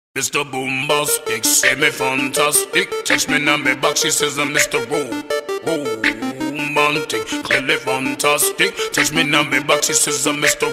Mr. Boombastic, say me fantastic. Touch me on me back, she says I'm Mr. Romantic, clearly fantastic. Touch me on me back, she says I'm Mr.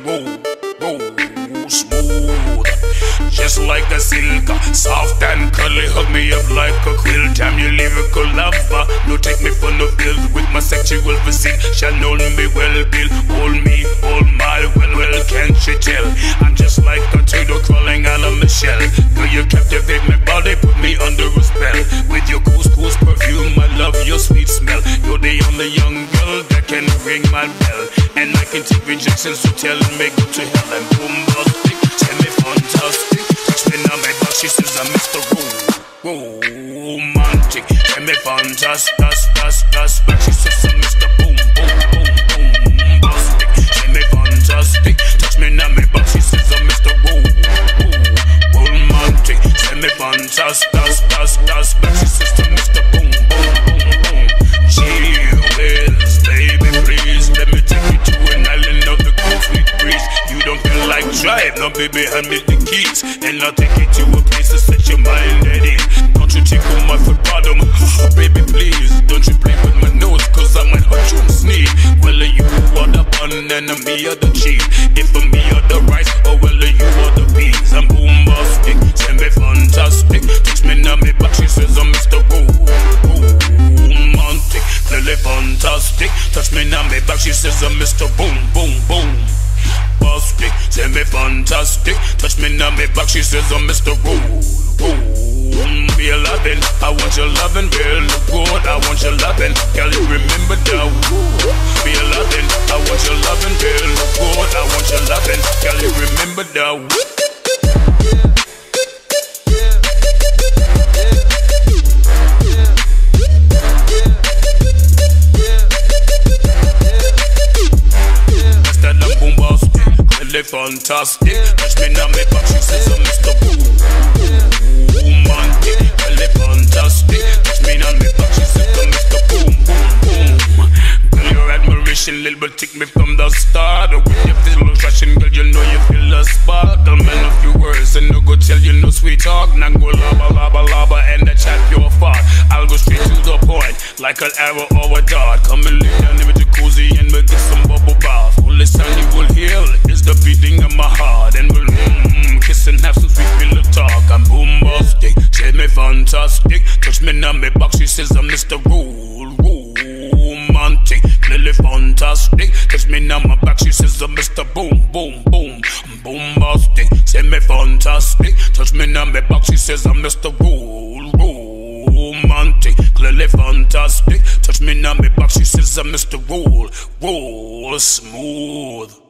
Smooth, just like a silk, soft and curly. Hug me up like a quilt. I'm your lyrical lover. No take me for no filth with my sexual physique. Shall know me well, Bill. Hold me, hold my well, can't you tell? I'm just like a turtle crawling out of my shell. Girl, you captivate my body, put me under a spell. With your couscous perfume, I love your sweet smell. You're the only young girl that can ring my bell. And I can take rejections, so tell me go to hell. I'm Boombastic, say me fantastic. Touch me on my back, she says I'm Mr. Romantic. Say me fantastic, back, she says I'm Mr. Boombastic. Say me fantastic. Touch me on my back, she says I'm Mr. Romantic. Say me fantastic, back, she says I'm Mr. Boom. Gee whiz, baby, please let me take you to an island of the cool sweet breeze. You don't feel like drive, no baby, hand me the keys, and I'll take you to a place to set your mind at ease. Don't you tickle my foot bottom, oh, baby, please. Don't you play with my nose, cause I might hurt you and sneeze. Well, you are the bun and me are the cheese. If me are the rice, or well, you are the peas. I'm Boombastic, say me fantastic. Touch me on me back, she says I'm Mr. Romantic, clearly fantastic. Touch me on me back, she says I'm Mr. Boombastic. Say me fantastic. Touch me on me back, she says I'm Mr. Be a lovin', I want your lovin', real good. I want your lovin', girl, you remember that. Be a lovin', I want your lovin', real good. I want your lovin', girl, you remember that. Fantastic, touch me on me back, she says I'm Mr. Romantic, really fantastic. Touch me on me back, she says I'm Mr. Boom. Girl, your admiration, little bit take me from the start. With your physical attraction, girl, you know you feel the spark. I'll man a few words and no go tell you no sweet talk. Now go laba, and I chat your fart. I'll go straight to the point, like an arrow or a dart. Come and lay down in the jacuzzi and we'll get some bubble bath. Only sound you will hear is the beating of my heart, and we'll kiss and have some sweet pillow talk. I'm Boombastic, say me fantastic. Touch me on me back, she says I'm Mr. Romantic, clearly fantastic. Touch me on my back, she says I'm Mr. Boombastic. Say me fantastic. Touch me on me back, she says I'm Mr. Romantic, clearly fantastic. Touch me on me back, she says I'm Mr. Smooth.